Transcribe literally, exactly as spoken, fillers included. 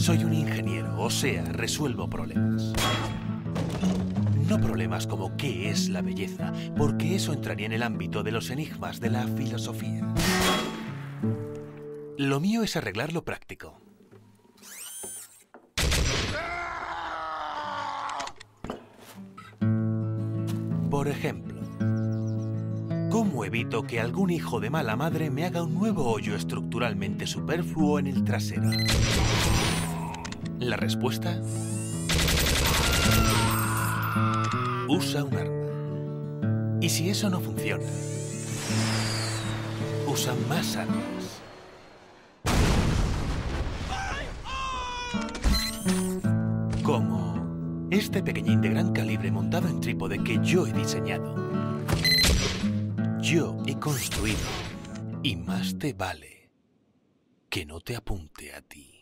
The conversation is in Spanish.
Soy un ingeniero, o sea, resuelvo problemas. No problemas como qué es la belleza, porque eso entraría en el ámbito de los enigmas de la filosofía. Lo mío es arreglar lo práctico. Por ejemplo, ¿cómo evito que algún hijo de mala madre me haga un nuevo hoyo estructuralmente superfluo en el trasero? La respuesta: usa un arma. Y si eso no funciona, usa más armas. Como este pequeñín de gran calibre montado en trípode que yo he diseñado. Yo he construido. Y más te vale que no te apunte a ti.